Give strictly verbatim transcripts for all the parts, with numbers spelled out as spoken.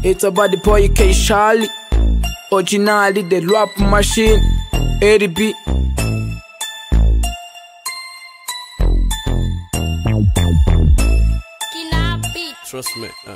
It's about the boy K Charlie, originally the rap machine, A D B. Trust me. Uh.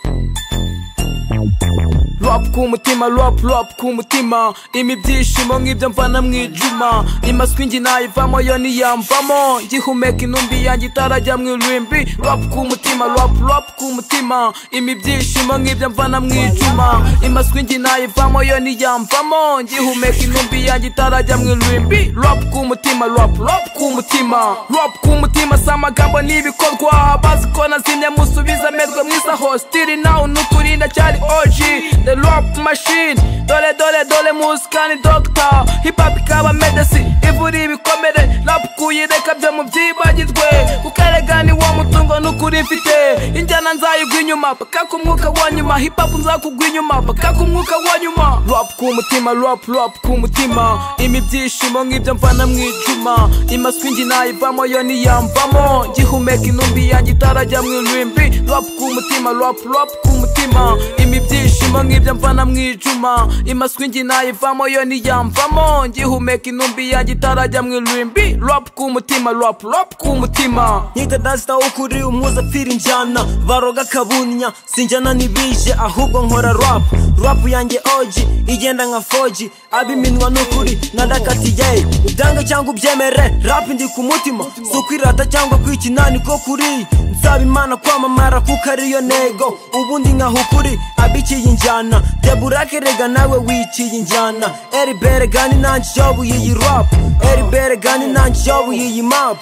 Rap kumutima, rap rap kumutima, imibyishimo nk'ibyo mvana mwijuma, imaswingi nayivamo yo niyamvamo, ngihumeka intumbi yanjye itarajya mwirimbi. Rap kumutima, rap rap kumutima, imibyishimo nk'ibyo mvana mwijuma, imaswingi nayivamo yo niyamvamo, ngihumeka intumbi yanjye itarajya mwirimbi. Rap kumutima, rap rap kumutima, rap kumutima samagambo n'ibikorwa, baziko nazimye musubiza merwe mwisa hostile now nukurinda cyari O G. The rap machine, dole dole dole musikani doctor, hip hop ikaba medicine, ivura ibikomere, rap kuyireka byo mu byibagirwe, kukarega ni wo mutungo nukuri mfite, injyana nzayigwa inyuma paka ku mwuka wa nyuma, hip hop nzakugwa inyuma paka ku mwuka wa nyuma. Rap kumutima, rap rap kumutima, imibyishimo nk'ibyo mvana mwijuma, imaswingi nayivamo yo niyamvamo, ngihumeka intumbi yanjye itarajya mwirimbi. Rap kumutima, rap rap kumutima, imibyishimo nk'ibyo mvana mwijuma, imaswingi nayivamo yo niyamvamo, ngihumeka intumbi yanjye itarajya mwirimbi. Rap kumutima, rap rap kumutima. Nyita dasta ukuri umuza pfira injyana, baroga kabunya sinjyana nibije ahubwo nkora rap. Rap yanjye O G igenda nka four G, abiminwa n'ukuri nadakatiye, ubyanga cyangwa ubyemere, rap ndi ku mutima, sukwirata cyangwa kwikina niko kuri, nsaba Imana kwamamara kuko ariyo nego, ubundi nkaho ukuri abikiye injyana, deburake rega nawe wikiye injyana, eri bere gani nanjye yobuye iyi rap, eri bere gani nanjye yobuye iyi map.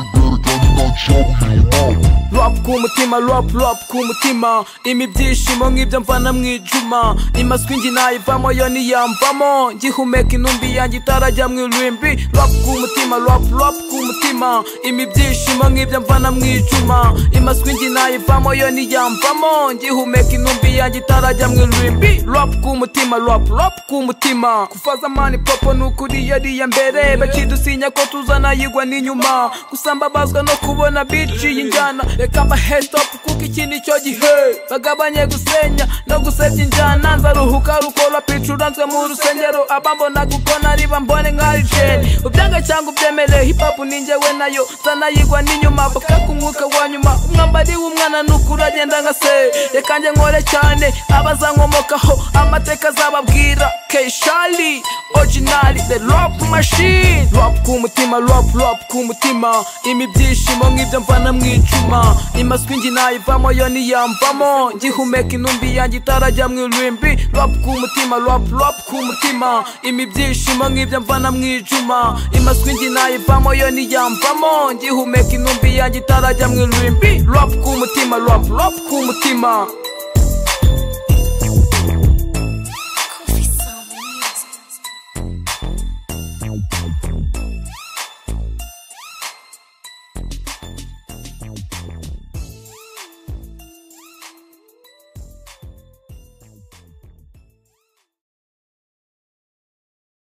Rap kumutima, rap rap kumutima, imibyishimo nk'ibyo mvana mwijuma, imaswingi nayivamo yo niyamvamo, ngihumeka intumbi yanjye itarajya mwirimbi. Rap kumutima, rap rap kumutima, imibyishimo nk'ibyo mvana mwijuma, imaswingi nayivamo yo niyamvamo, ngihumeka intumbi yanjye itarajya mwirimbi. Rap kumutima, rap rap kumutima, kufaza mani popo nukuri yari ya mbere, bakidusinya ko tuzana yigwa n'inyuma, kusambabazwa no kubona bici y'injyana, reka mbahe stop kuko iki nicyo gihe, bagabanye gusenya no gusebya injyana, nzaruhuka rukora pica uranzwe mu rusengero, abambona gukona riba mbone nk'ari jeni, ubyanga cyangwa ubyemere, hip hop ni njyewe nayo zanayigwa n'inyuma paka ku mwuka wa nyuma, umwambari w'umwana nukuri agenda nka se, reka njye nkore cyane abazankomokaho amateka azababwira. K Charlie, originally the rap machine. Rap kumutima, rap rap kumutima, imibyishimo nk'ibyo mvana mwijuma, imaswingi nayivamo yo niyamvamo, ngihumeka intumbi yanjye itarajya mwirimbi. Rap kumutima, rap rap kumutima, imibyishimo nk'ibyo mvana mwijuma, imaswingi nayivamo yo niyamvamo, ngihumeka intumbi yanjye itarajya mwirimbi. Rap kumutima, rap rap kumutima.